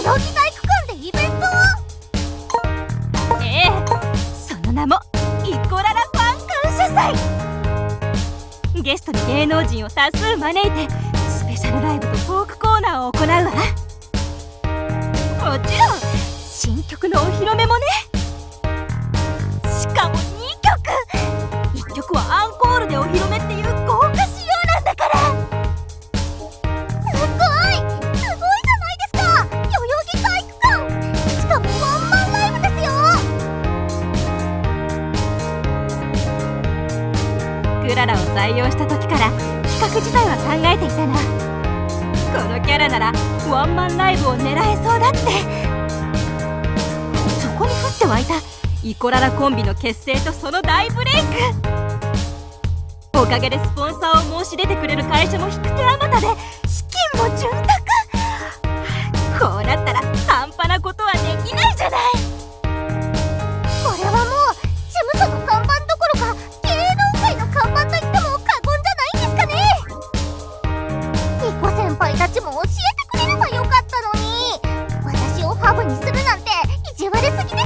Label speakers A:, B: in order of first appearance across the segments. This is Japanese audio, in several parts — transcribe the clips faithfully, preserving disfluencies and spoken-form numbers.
A: 々木体育館でイベント？
B: ええ、その名もイコララファン感謝祭。ゲストに芸能人を多数招いてスペシャルライブとトークコーナーを行うわ。もちろん新曲のお披露目もね。しかもにきょく、いっきょくはアンコールでお披露目っていう豪華仕様なんだから。
A: すごいすごいじゃないですか、代々木体育館。しかもワンマンライブです
B: よ。クララを採用した時から企画自体は考えていたな。このキャラならワンマンライブを狙えそうだって。そこに降って湧いたイコララコンビの結成とその大ブレイク。おかげでスポンサーを申し出てくれる会社も引く手あまたで資金も潤沢。こうなったら半端なことはできないじゃない。
A: これはもう事務所の看板どころか芸能界の看板と言っても過言じゃないんですかね。ニコ先輩たちも教えてくれればよかったのに、私をファブにするなんて意地悪すぎですよ。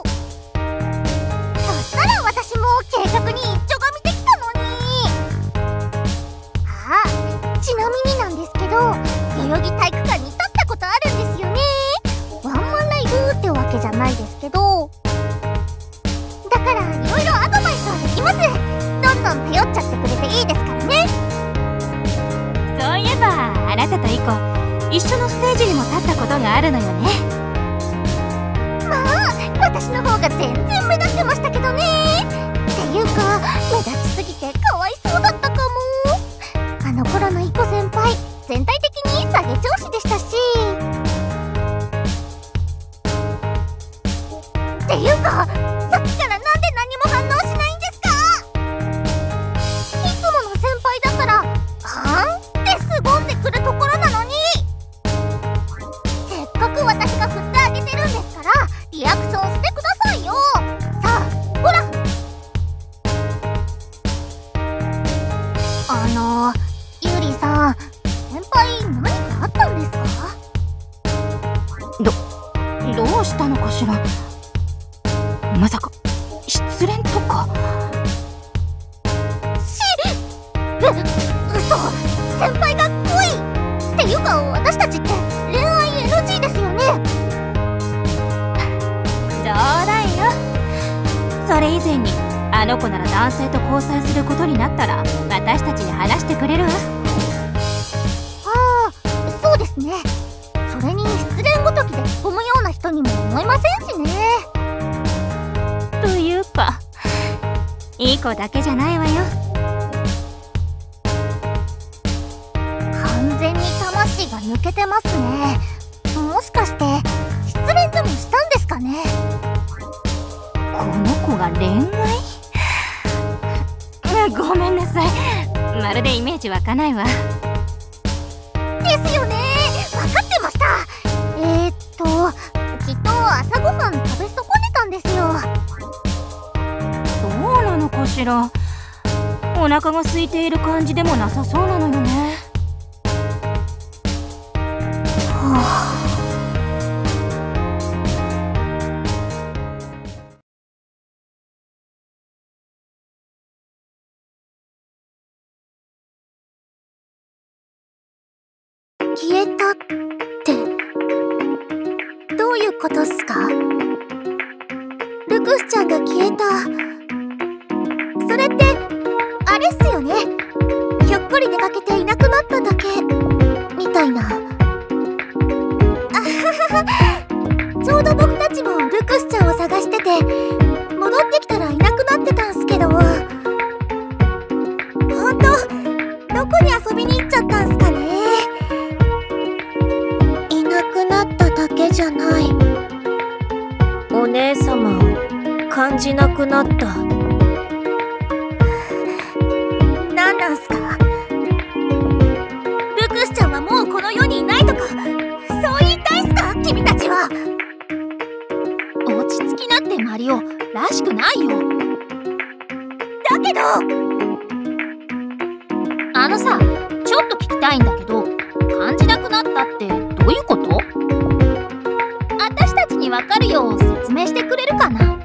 A: そしたら私も計画に一丁が見てきたのに。ああ、ちなみになんですけど、代々木体育館に立ったことあるんですよね。ワンマンライブってわけじゃないですけど、だからいろいろアドバイスはできます。どんどん頼っちゃってくれていいですからね。
B: そういえばあなたとイコ一緒のステージにも立ったことがあるのよね。
A: まあ私の方が全然目立ってましたけどね。っていうか目立ちすぎてかわいそうだったかも。あの頃のイコ先輩全体的に下げ調子でしたし。っていうかさっきからなんで何も反応しないんですか？いつもの先輩だからはんって凄んでくるところなのに。せっかく私が振ってあげてるんですからリアクションしてくださいよ。さあほら。あのゆうりさん、先輩何かあったんですか？
B: ど、どうしたのかしら。まさか失恋とか？
A: しえ、嘘。先輩が恋っていうか私たちって恋愛 エヌジー ですよね。
B: 冗談よ。それ以前にあの子なら男性と交際することになったら私たちに話してくれるわ。
A: ああ、そうですね。それに失恋ごときでへこむような人にも思いませんしね。
B: というかいい子だけじゃないわよ。
A: 完全に魂が抜けてますね。もしかして失恋でもしたんですかね。
B: この子が恋愛？ごめんなさい、まるでイメージ湧かないわ。
A: ですよね、分かってました。えー、っときっと朝ごはん食べ損ねたんですよ。
B: そうなのかしら。お腹が空いている感じでもなさそうなのよね。
A: はあ。消えたってどういうことっすか？ルクスちゃんが消えた。それってあれっすよね。ひょっこり出かけていなくなっただけみたいな。あはは、ちょうど僕たちもルクスちゃんを探してて戻ってきたらいなくなってたんすけど。ほんとどこに遊びに行っちゃったんすかね。いなくなっただけじゃない。
C: お姉様を感じなくなった。
A: 何なんすか？ルクスちゃんはもうこの世にいないとかそう言いたいっすか？君たちは。
C: 落ち着きなってマリオ、らしくないよ。
A: だけど
C: あのさ、ちょっと聞きたいんだけど、感じなくなったってどういうこと？ にわかるよう説明してくれるかな。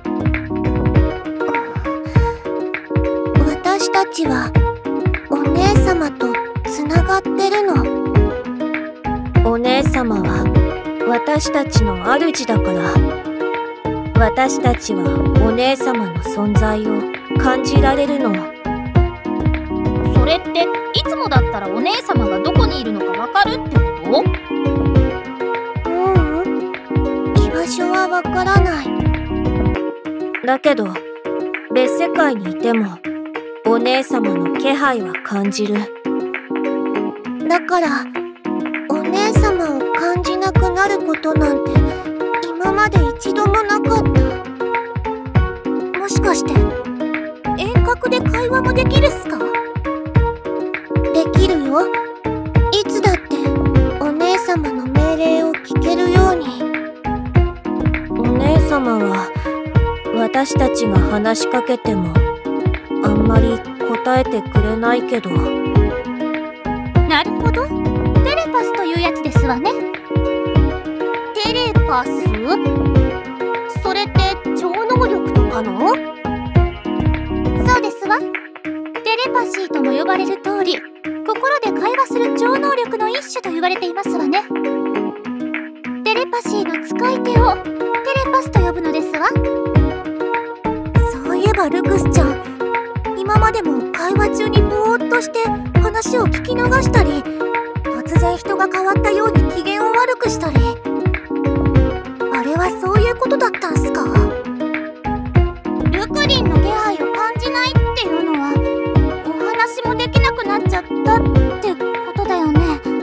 A: 私たちはお姉様とつながってるの。
D: お姉様は私たちの主だから、私たちはお姉様の存在を感じられるの。
C: それっていつもだったらお姉様がどこにいるのかわかるってこと？
A: ううん、居場所はわからない。
D: だけど別世界にいてもお姉様の気配は感じる。
A: だからお姉様を感じなくなることなんて今まで一度もなかった。もしかして遠隔で会話もできるっすか？できるよ。いつだってお姉様の命令を聞けるように。
D: お姉様は私たちが話しかけてもあんまり答えてくれないけど。
C: なるほど、テレパスというやつですわね。テレパス？それって超能力とかの？そうですわ。テレパシーとも呼ばれる通り、心で会話する超能力の一種と言われていますわね。テレパシーの使い手をテレパスと呼ぶのですわ。
A: そういえばルクスちゃん、今までも会話中にぼーっとして話を聞き流したり、突然人が変わったように機嫌を悪くしたり、あれはそういうことだったんすか？
C: ルクリンの気配を感じないっていうのはお話もできなくなっちゃったってことだよね。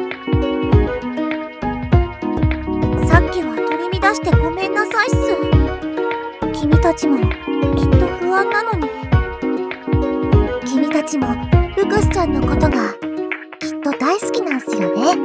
A: さっきは取り乱してごめんなさいっす。君たちもきっと不安なのに。君たちもルクスちゃんのことがきっと大好きなんすよね。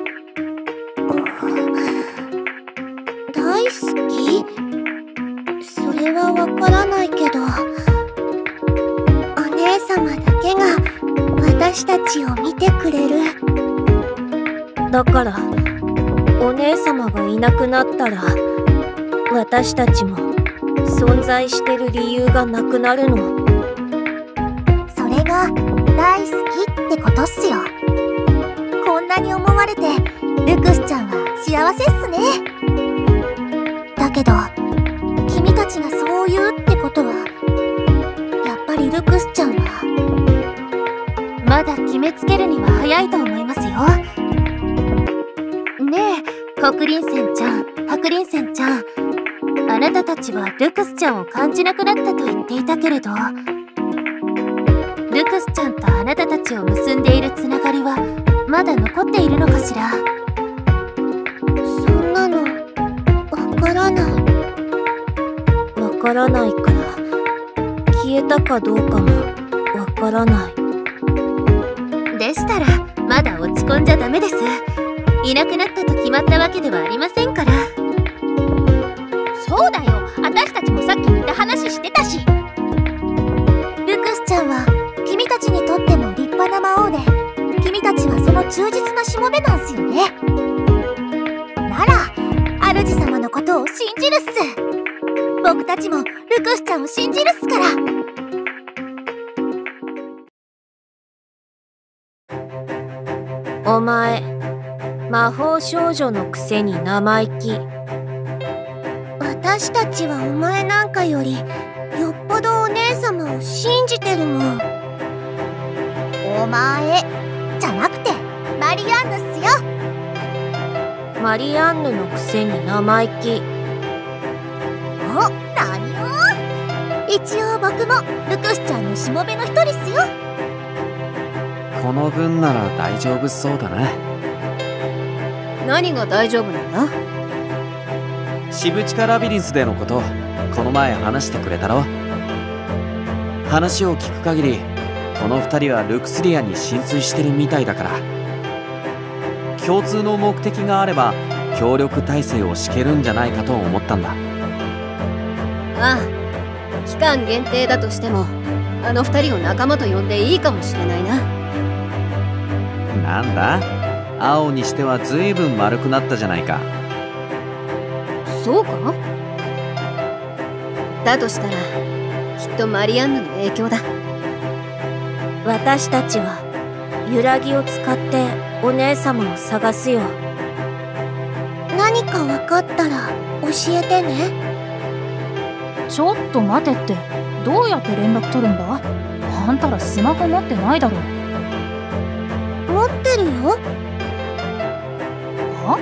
A: 大好き？それはわからないけど、お姉様だけが私たちを見てくれる。
D: だからお姉様がいなくなったら私たちも存在してる理由がなくなるの。
A: それが大好きってことっすよ。こんなに思われてルクスちゃんは幸せっすね。だけど君たちがそう言うってことは、やっぱりルクスちゃんは
C: まだ決めつけるには早いと思いますよ。ねえ、黒輪仙ちゃん、白輪仙ちゃん、あなたたちはルクスちゃんを感じなくなったと言っていたけれど、ルクスちゃんとあなたたちを結んでいるつながりはまだ残っているのかしら？
A: そんなのわからない。
D: わからないから消えたかどうかもわからない。
C: でしたらまだ落ち込んじゃダメです。いなくなったと決まったわけではありませんから。そうだよ、私たちもさっき似た話してたし。
A: ルクスちゃんは君たちにとっても立派な魔王で、君たちはその忠実なしもべなんすよね。なら主様のことを信じるっす。僕たちもルクスちゃんを信じるっすから。
D: お前魔法少女のくせに生意気。
A: 私たちはお前なんかよりよっぽどお姉様を信じてるもん。お前じゃなくてマリアンヌっすよ。
D: マリアンヌのくせに生意気。
A: お、何を？一応僕もルクスちゃんのしもべの一人っすよ。
E: この分なら大丈夫そうだな。
B: 何が大丈夫なんだ？
E: シブチカラビリンスでのことこの前話してくれたろ。話を聞く限りこの二人はルクスリアに浸水してるみたいだから、共通の目的があれば協力体制を敷けるんじゃないかと思ったんだ。
B: ああ、期間限定だとしてもあの二人を仲間と呼んでいいかもしれないな。
E: なんだ、青にしては随分丸くなったじゃないか。
B: そうか？だとしたらきっとマリアンヌの影響だ。
D: 私たちは揺らぎを使ってお姉様を探すよ。
C: 何か分かったら教えてね。
F: ちょっと待てって、どうやって連絡取るんだ？あんたらスマホ持ってないだろ。
C: 持ってるよ。
F: は？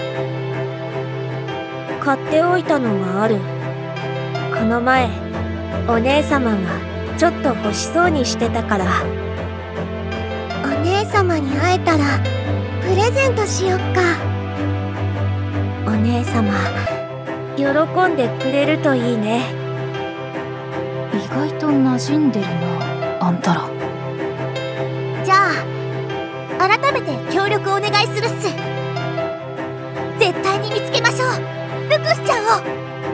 D: 買っておいたのがある。この前お姉様がちょっと欲しそうにしてたから。
C: お姉様に会えたらプレゼントしよっか。
D: お姉様喜んでくれるといいね。
F: 意外と馴染んでるな、あんたら。
C: じゃあ改めて協力お願いするっす。絶対に見つけましょう、ルクスちゃんを。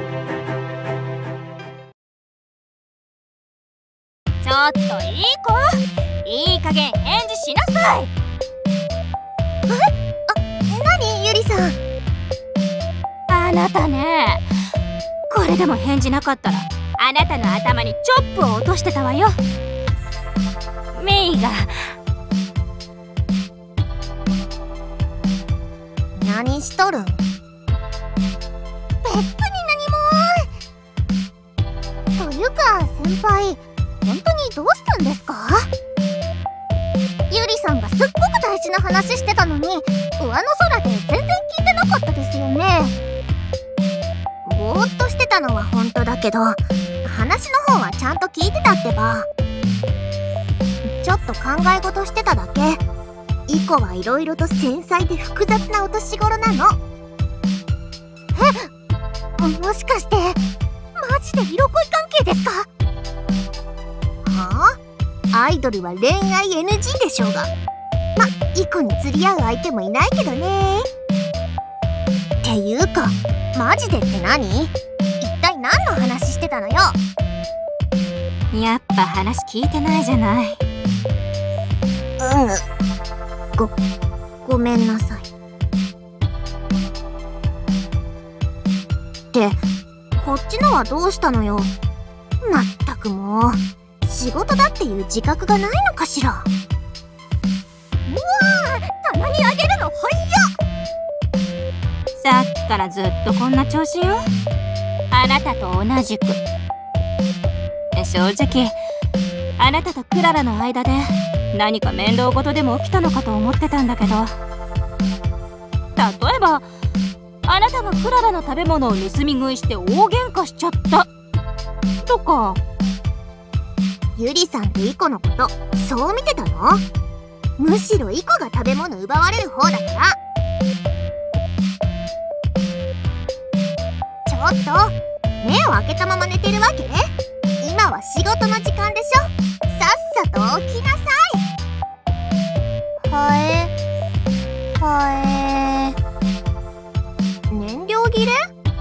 B: ちょっといい子、いい加減返事しなさい。
C: え？あ、何ゆりさん。
B: あなたね、これでも返事なかったらあなたの頭にチョップを落としてたわよ。メイが。
C: 何しとるん？別に何も。というか先輩、本当にどうしたんですか？ゆりさんがすっごく大事な話してたのに、上の空で全然聞いてなかったですよね。ぼーっとしてたのは本当だけど、話の方はちゃんと聞いてたってば。ちょっと考え事してただけ。イコはいろいろと繊細で複雑なお年頃なの。え、もしかしてマジで色恋関係ですか？はあ？アイドルは恋愛 エヌジー でしょうが。ま、イコに釣り合う相手もいないけどね。っていうかマジでって何？一体何の話してたのよ。
B: やっぱ話聞いてないじゃない。
C: うん、ご、ごめんなさい。ってこっちのはどうしたのよ。まったくもう仕事だっていう自覚がないのかしら。うわー、棚にあげるの早っ。
B: さっきからずっとこんな調子よ。あなたと同じく。正直あなたとクララの間で何か面倒事でも起きたのかと思ってたんだけど、例えばあなたがクララの食べ物を盗み食いして大喧嘩しちゃったとか。
C: ゆりさんってイコのことそう見てたの？むしろイコが食べ物奪われる方だから。ちょっと目を開けたまま寝てるわけ？今は仕事の時間でしょ。さっさと起きなさい。はえはえ燃料切れ？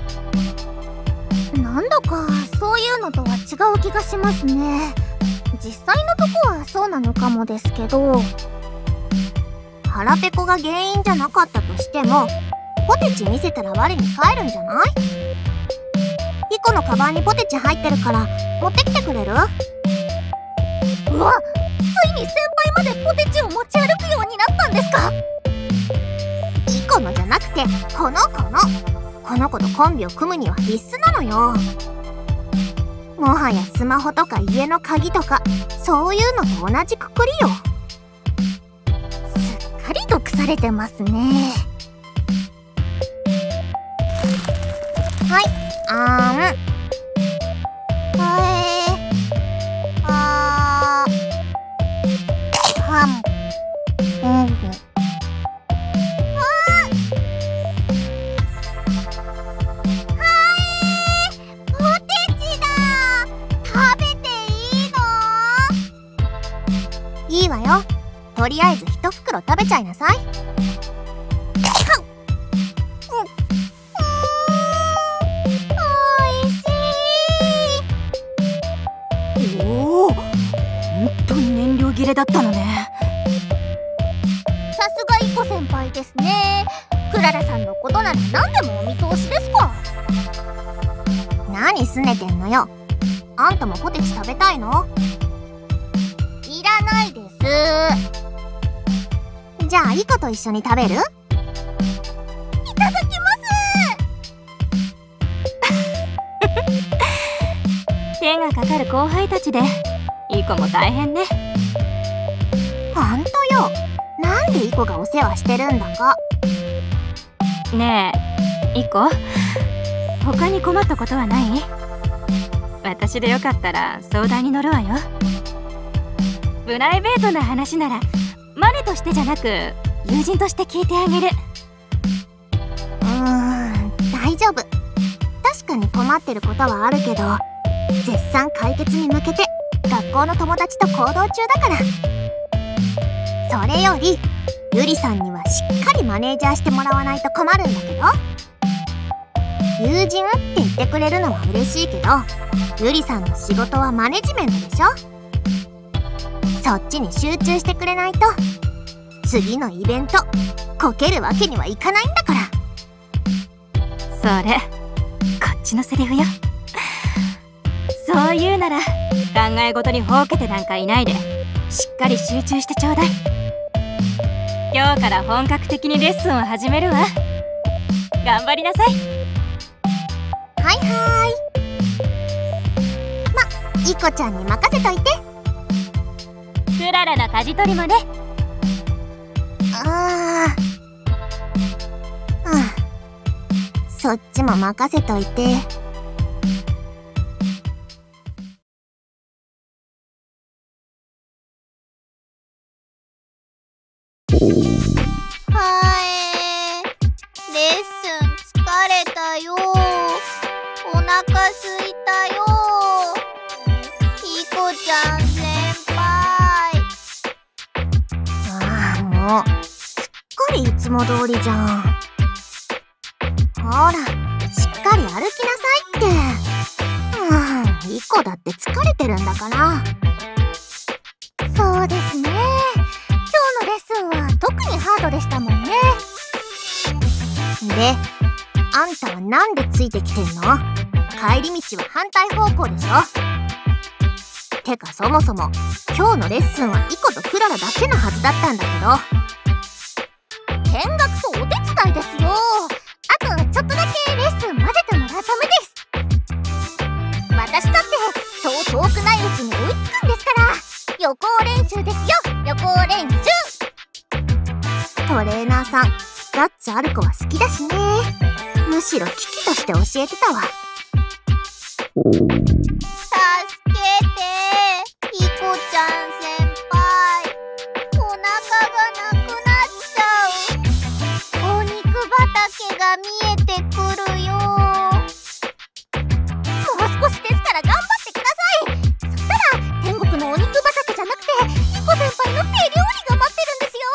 C: なんだかそういうのとは違う気がしますね。実際のとこはそうなのかもですけど、腹ペコが原因じゃなかったとしてもポテチ見せたら我に返るんじゃない？イコのカバンにポテチ入ってるから持ってきてくれる？うわ、ついに先輩までポテチを持ち歩くようになったんですか？イコのじゃなくてこの子の。この子とコンビを組むには必須なのよ。もはやスマホとか家の鍵とかそういうのと同じくくりよ。すっかり毒されてますね。はい、あーん。はえあーはん。うん。いいわよ。とりあえず一袋食べちゃいなさい。おいしい。
B: おお、本当に燃料切れだったのね。
C: さすがイコ先輩ですね。クララさんのことなら何でもお見通しですか。
A: 何すねてんのよ。あんたもポテチ食べたいの？いらないです。じゃあイコと一緒に食べる？いただきます。
B: 手がかかる後輩たちでイコも大変ね。
A: ほんとよ。なんでイコがお世話してるんだか。
B: ねえイコ、他に困ったことはない？私でよかったら相談に乗るわよ。プライベートな話ならマネとしてじゃなく友人として聞いてあげる。
A: うーん、大丈夫。確かに困ってることはあるけど、絶賛解決に向けて学校の友達と行動中だから。それよりゆりさんにはしっかりマネージャーしてもらわないと困るんだけど。友人って言ってくれるのは嬉しいけど、ゆりさんの仕事はマネジメントでしょ。そっちに集中してくれないと次のイベントこけるわけにはいかないんだから。
B: それこっちのセリフよ。そう言うなら考え事にほうけてなんかいないでしっかり集中してちょうだい。今日から本格的にレッスンを始めるわ。頑張りなさい。
A: はいはーい。ま、イコちゃんに任せといて。
B: クララの舵取りまで。
A: あー、うん、そっちも任せといて。はえー、レッスン疲れたよ。お腹すいたよ。イコちゃん先輩。ああ、もうすっかりいつも通りじゃん。ほら、しっかり歩きなさいって。うん、イコだって疲れてるんだから。そうですね。今日のレッスンは特にハードでしたもんね。で、あんたはなんでついてきてんの？帰り道は反対方向でしょ。てかそもそも今日のレッスンはイコとクララだけのはずだったんだけど。見学とお手伝いですよ。あとちょっとだけレッスン混ぜてもらうためです。私だってそう遠くないうちに追いつくんですから。予行練習ですよ、予行練習。トレーナーさんガッツある子は好きだしね。むしろ危機として教えてたわ。助けて、イコちゃん先輩。お腹がなくなっちゃう。お肉畑が見えてくるよ。もう少しですから頑張ってください。そしたら天国のお肉畑じゃなくてイコ先輩の手料理が待ってるんですよ。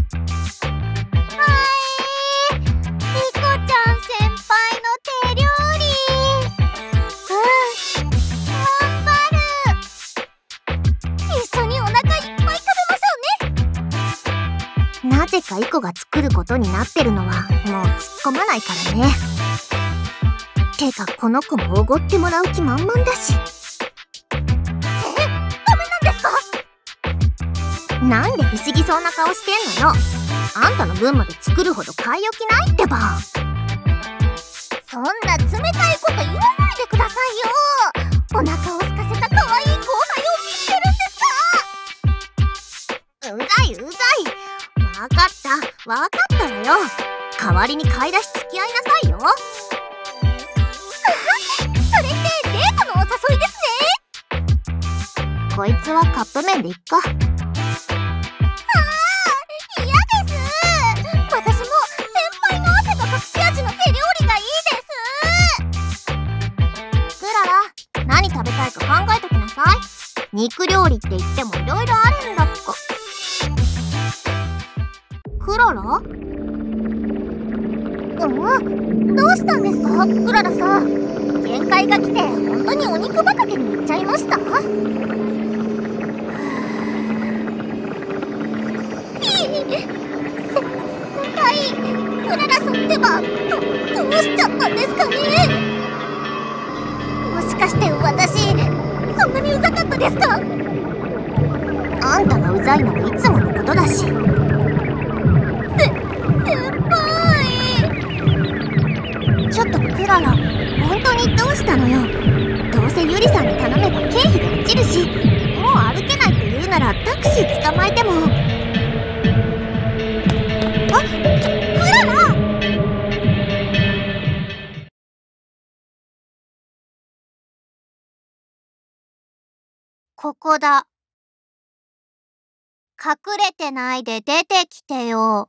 A: なぜかイコが作ることになってるのはもう突っ込まないからね。てかこの子もおごってもらう気満々だし。え、ダメなんですか？なんで不思議そうな顔してんのよ。あんたの分まで作るほど買い置きないってば。そんな冷たいこと言わないでくださいよ。お腹を空かせた可愛い後輩を見捨てるんですか？うざいうざい。わかったわかったわよ。代わりに買い出し付き合いなさいよ。それってデートのお誘いですね。こいつはカップ麺でいっか。あー、嫌です。私も先輩の汗と隠し味の手料理がいいです。クララ、何食べたいか考えときなさい。肉料理って言ってもいろいろあるんだっか。クララ？うん、どうしたんですか、クララさん。限界が来て本当にお肉畑に行っちゃいました？先輩、クララさんってばど、どうしちゃったんですかね。 かして私そんなにうざかったですか？あんたがうざいのはいつものことだし。せ先輩、ちょっとクララ、本当にどうしたのよ。どうせユリさんに頼めば経費が落ちるし、もう歩けないって言うならタクシー捕まえても。あ、クララ！ここだ。隠れてないで出てきてよ。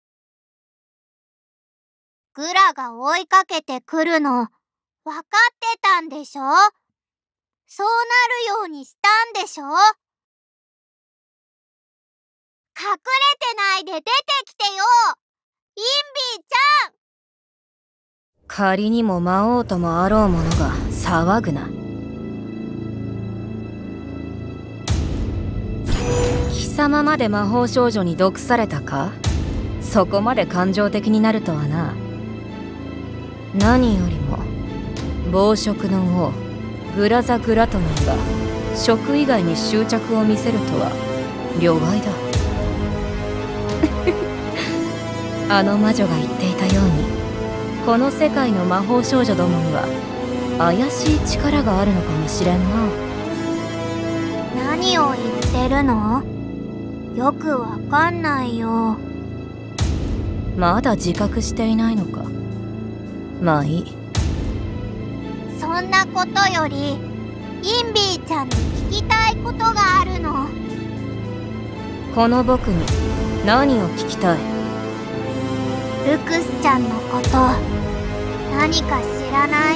A: グラが追いかけてくるのわかってたんでしょ？そうなるようにしたんでしょ？隠れてないで出てきてよ、インビーちゃん。
D: 仮にも魔王ともあろうものが騒ぐな。貴様まで魔法少女に毒されたか？そこまで感情的になるとはな。何よりも暴食の王グラザ・グラトニーが食以外に執着を見せるとは両替だ。あの魔女が言っていたように、この世界の魔法少女どもには怪しい力があるのかもしれんな。
A: 何を言ってるの？よくわかんないよ。
D: まだ自覚していないのか。まあいい。
A: そんなことよりインビーちゃんに聞きたいことがあるの。
D: この僕に何を聞きたい？
A: ルクスちゃんのこと何か知らない？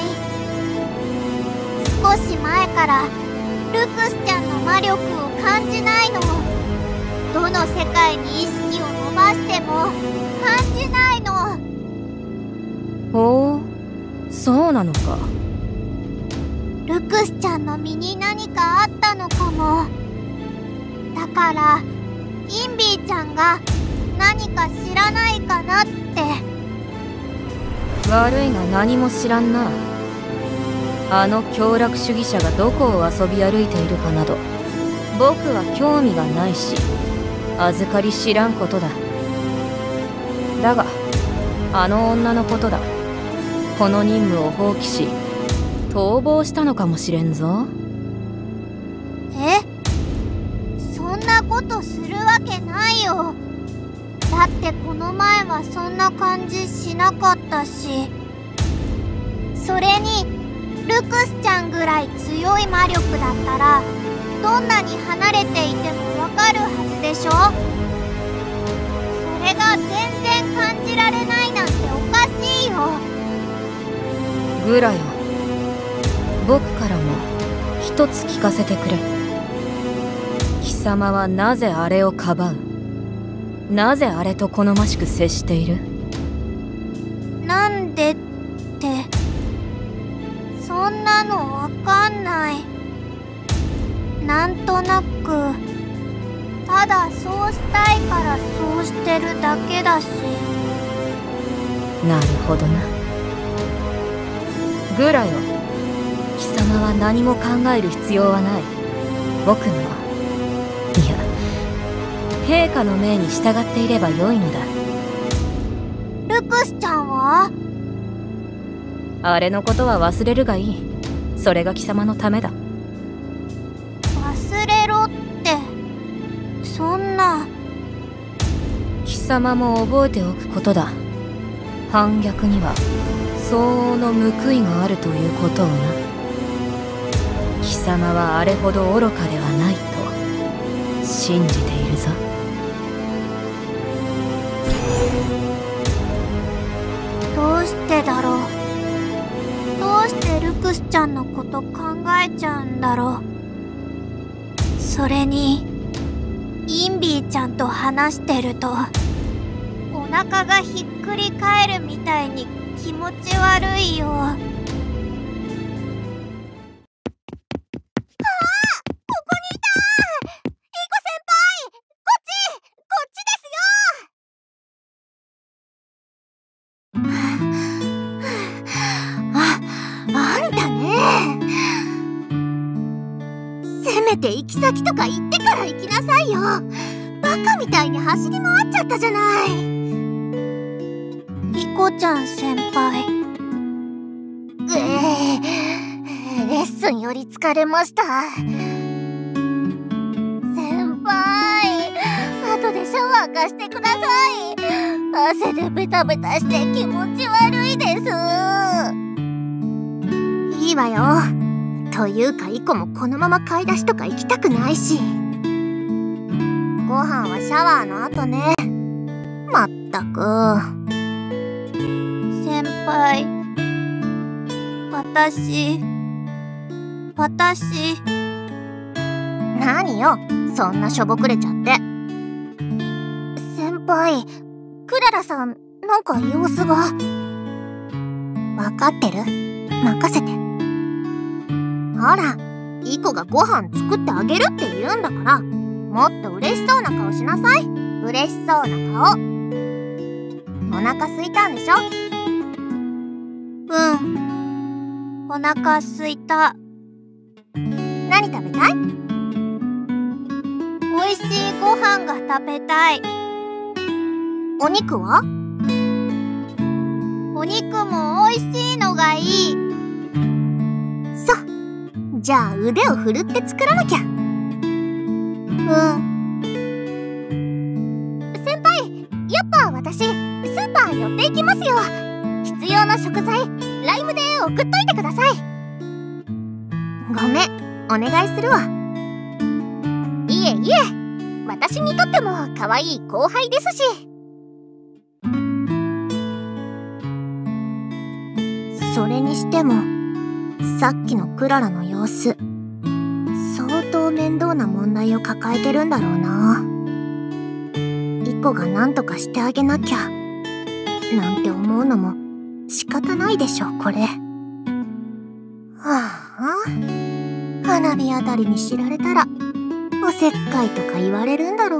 A: 少し前からルクスちゃんの魔力を感じないの。どの世界に意識を伸ばしても感じないの。
D: ほう、そうなのか。
A: ルクスちゃんの身に何かあったのかも。だからインビーちゃんが何か知らないかなって。
D: 悪いが何も知らんな。あの凶楽主義者がどこを遊び歩いているかなど僕は興味がないし、預かり知らんことだ。だがあの女のことだ。この任務を放棄し逃亡したのかもしれんぞ。
A: え？そんなことするわけないよ。だってこの前はそんな感じしなかったし。それにルクスちゃんぐらい強い魔力だったらどんなに離れていてもわかるはずでしょ。それが全然感じられないなんておかしいよ。
D: グラよ、僕からも一つ聞かせてくれ。貴様はなぜあれをかばう？なぜあれと好ましく接している？
A: なんでって、そんなのわかんない。なんとなくただそうしたいからそうしてるだけだし。
D: なるほどな。グラよ、貴様は何も考える必要はない。僕の、いや陛下の命に従っていればよいのだ。
A: ルクスちゃんは？
D: あれのことは忘れるがいい。それが貴様のためだ。
A: 忘れろって、そんな。
D: 貴様も覚えておくことだ。反逆には相応の報いがあるということをな。貴様はあれほど愚かではないと信じているぞ。
A: どうしてだろう。どうしてルクスちゃんのこと考えちゃうんだろう。それにインビーちゃんと話してるとお腹がひっくり返るみたいに気持ち悪いよ。ああ、ここにいた。イコ先輩、こっちこっちですよ。あ、あんたね。 めて行き先とか言ってから行きなさいよ。バカみたいに走り回っちゃったじゃない。
C: リコちゃん先輩。
A: ええー、レッスンより疲れました。先輩、後でシャワー貸してください。汗でベタベタして気持ち悪いです。いいわよ。というかイコもこのまま買い出しとか行きたくないし。ご飯はシャワーの後ね。まったく。
C: 先輩、私私
A: 何よ、そんなしょぼくれちゃって。先輩、クララさん、なんか様子が。わかってる？任せて。ほら、イコがご飯作ってあげるって言うんだから、もっと嬉しそうな顔しなさい。嬉しそうな顔。お腹すいたんでしょ？
C: うん、お腹すいた。
A: 何食べたい？
C: おいしいご飯が食べたい。
A: お肉は？
C: お肉もおいしいのがいい。
A: そう。じゃあ腕を振るって作らなきゃ。うん。先輩、やっぱ私、スーパー寄っていきますよ。必要な食材、ライムで送っといてください。ごめん、お願いするわ。いえいえ、私にとっても可愛い後輩ですし。それにしても、さっきのクララの様子、相当面倒な問題を抱えてるんだろうな。イコが何とかしてあげなきゃなんて思うのも仕方ないでしょ、これ。はあ、花火あたりに知られたらおせっかいとか言われるんだろ